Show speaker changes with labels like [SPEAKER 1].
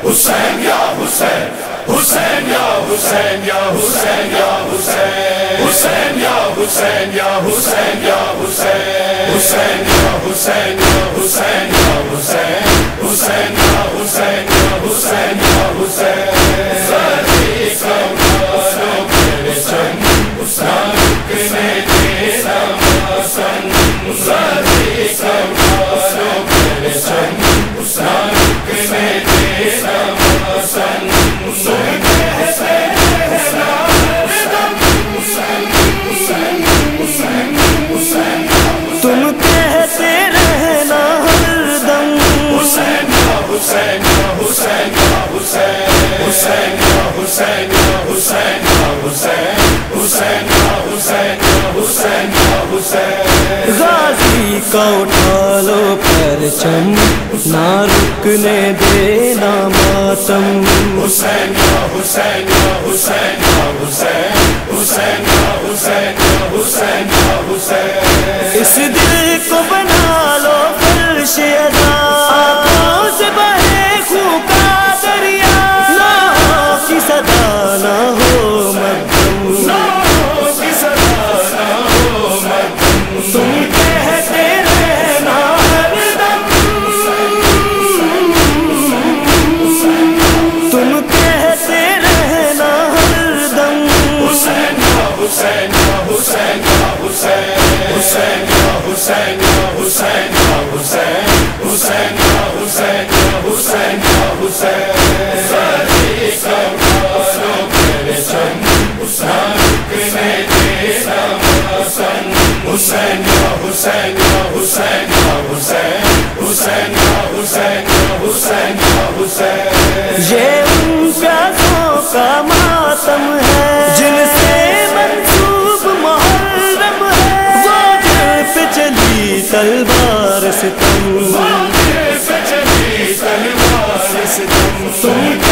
[SPEAKER 1] حسین یا حسین حسین یا حسین یا حسین یا حسین حسین یا حسین یا حسین یا حسین حسین یا حسین یا حسین یا حسین حسین یا حسین یا حسین یا حسین ساری کمالوں کے چند رکنے دینا مسن ساری کمالوں کے چند رکنے دینا مسن
[SPEAKER 2] تم کہتے رہنا ہر دم
[SPEAKER 1] حسین یا حسین یا حسین یا حسین حسین یا حسین یا حسین یا حسین حسین یا حسین یا حسین یا حسین
[SPEAKER 2] غازی کا اٹھا لو پرچم نہ رکنے دینا ماتم
[SPEAKER 1] حسین یا حسین یا حسین یا حسین حسین یا حسین یا حسین یا حسین
[SPEAKER 2] اس دل کو بنا لو فرش ادا آنکھوں سے بہے خون کا دریا نا کی صدا نہ ہو مدھم
[SPEAKER 1] کی صدا نہ ہو مدھم
[SPEAKER 2] تم کہتے رہنا ہر دم تم کہتے رہنا ہر دم
[SPEAKER 1] حسین یا حسین یا حسین یا حسین حسین یا حسین یا حسین یا حسین حسین یا حسین یا حسین یا حسین ساری کمالوں کے چند رکنے دینا مسن حسین یا حسین یا حسین یا حسین حسین یا حسین یا حسین یا حسین
[SPEAKER 2] یہ ان پیاسوں کا ماتم ہے جن سے منسوب محرم ہے وہ دل پہ چلی تلوار ستم
[SPEAKER 1] چلی تلوار ستم
[SPEAKER 2] تم